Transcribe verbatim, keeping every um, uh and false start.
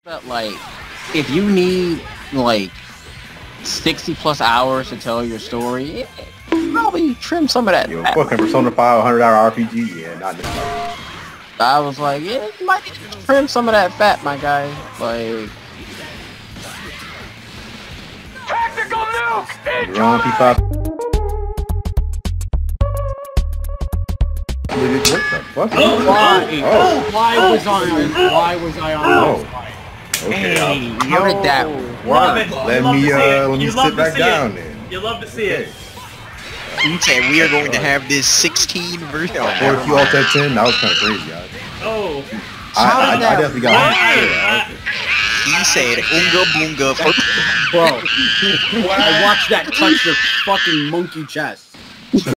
But like, if you need like sixty plus hours to tell your story, it, it probably trim some of that. Yo, fucking Persona five hundred hour R P G, yeah, not this time. I was like, yeah, you might need to trim some of that fat, my guy. Like, tactical nuke! You're on P five. What the fuck? Oh, Why? Oh. Why was I on? Why was I on? Oh. this fight? Okay, hey, I'll- how did that Love work? it. let You love me to see it. uh let me You love sit to back see down it. then. You love to see it. Okay, we are going to have this sixteen versus. Or if you all said ten, that was kind of crazy, guys. Oh. I, How I, did I that definitely got Wow. He said, "Unga boonga." Bro, I watched that touch your fucking monkey chest.